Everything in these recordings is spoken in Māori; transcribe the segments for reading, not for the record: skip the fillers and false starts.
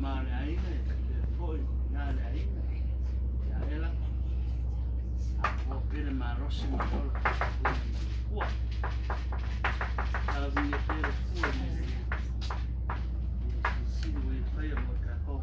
male aina e foi ngale aina ya ela a pele marosi ma tolo kua a vi pele kua ni si we fai mo ka ko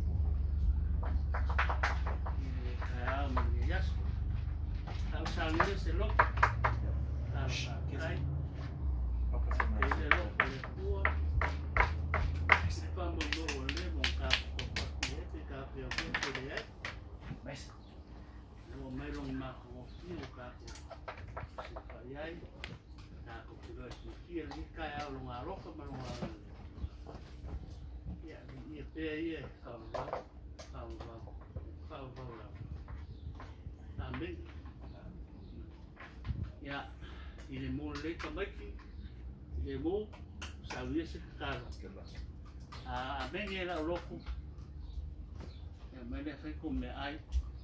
ka ma ni yas ta usali se lo ta kai ese lo le kua fa mo lo le mo ka ko e ka pe o ke de ai mas no mai long ma ko fiu ka se fai ai na ko ke lo si fiel ni ka au lo ngaro ko ma lo ya ni pe ai fa la amen ya ile mo le ka mai ile mo sa vi se ka a me ni la loco e me ne fai come ai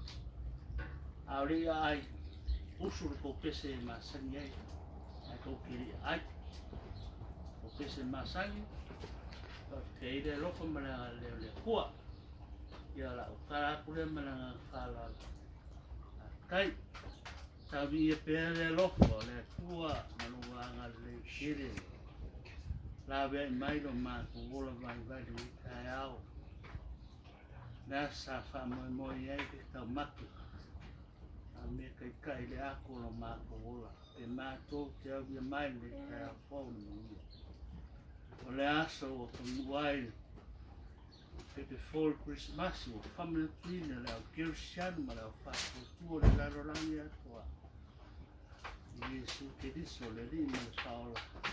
auri ai usul ko pese masani ai ko kiri ai ko pese masani ke ide loco me la le kua ya la para kule me la fala kai sabi e pere loco le kua manuanga le kiri la ve mai lo ma ko vola vai ni kai au na sa fa mo ye ke ta matu a me kai le ako lo ma ko vola e ma to te vi mai le kai fo ni o le aso o ko wai pe for Christmas o family clean le kirsian ma le fa tu le la rolania tua Yesu ke di sole di mo sa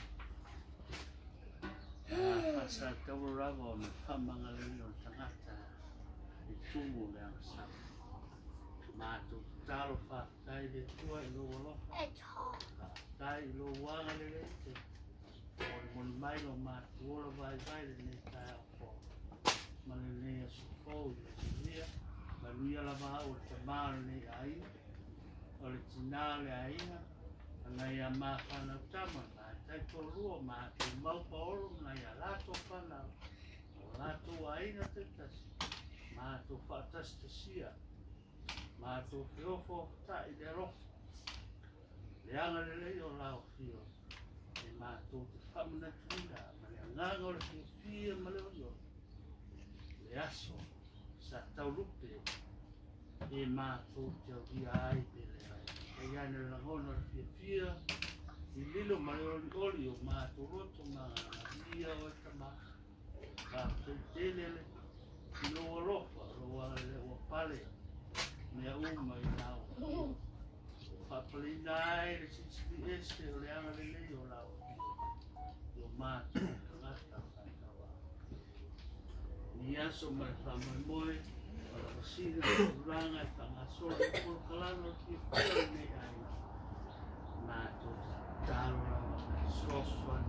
Fasa tau rava o me whamangale o tangata i tumu le angsa. Mātu talo whakai le tua i lo aloha. Tai i lo wanga le rete. O le moni mai lo mātu ola vai vai le ne tai au fo. Ma le ne a sufou i le tia. Ma nia la maha o le tamāle ne aina. O le tina le aina. Ngai a mawhana tama. Tai korua ma ke mau paolo na ia lato whana o lato aina te tasi ma to whaatas te sia ma to whiofo ta i le rofa le anga le lei o lao whio e ma to te whamana tuna ma le nganga o le whia ma le oio le aso sa tau lupe e ma to te au via ai pe le ai e ane la ngona le whia I lilo mai oli o ma to roto ma ia o tama ka te telele no rofa ro le o pale me a uma I nao fa plinai le si este le ana le o lao o ma to ngata ka wa ni aso mai fa moi o si na ranga ka aso ko kalano ki ne ai ma to Talo soswan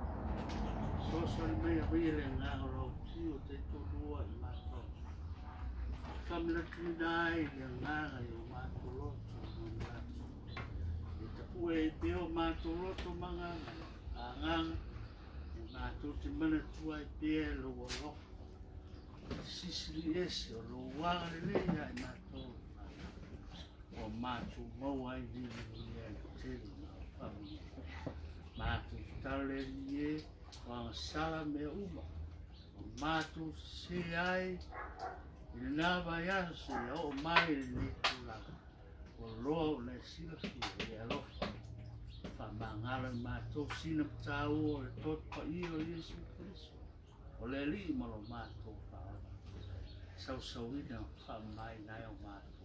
mai rile nga ro tio te tolua I mato famila tinai le nga I mato loto I tapu e peo mato loto manga angang mato te mana tua I pea lo walof sisili ese o lo wanga le I mato o mato mau ai ni tele Matu tale ye wang sala me uma matu se ai nava ya se o mai ni tula o lo le sila ki e alo fa mangala matu sina tau o tot pa io Yesu Cristo o le li mo lo matu fa sau ina fa mai na o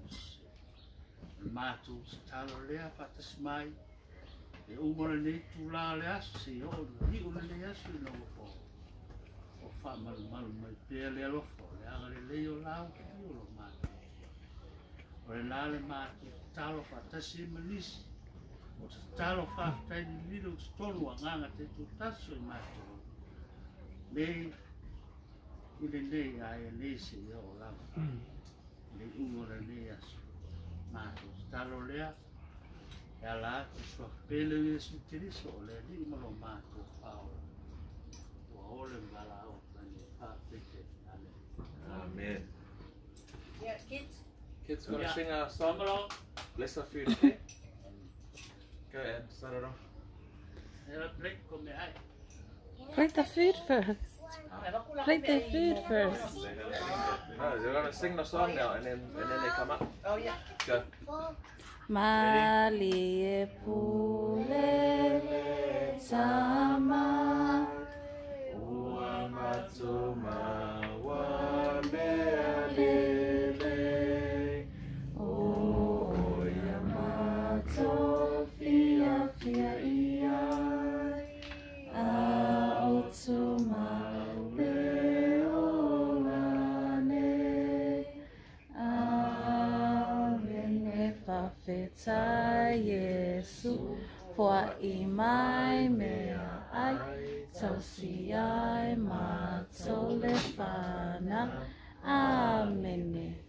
matu talo le fa tas mai e umara nei tula le aso se o ni una le aso no o fa mal mai pe le alofo le aga le o lao ki o lo ma o le lale ma talo fa tasi manisi o talo fa tai ni lilo tolu nganga te tu taso ma le ile nei ai le se o la le umara le aso ma talo le e la sua pele Yesu Cristo le di malo mato pao o ole ngala o pani pa pete ale Amen. Yeah, kids. Kids gonna Yeah. sing a song. Bless our food, okay? Go ahead, start it off. Plate the food first. Plate the food first. No, they're gonna sing the song now, and then they come up. Oh yeah. Go. Mali e pulele tama Ua matuma wa mealele. o yamato fia fia ia a otuma le olane a rene fafeta Yesu poa I mai mea ai tausi ai matole whana. Amen.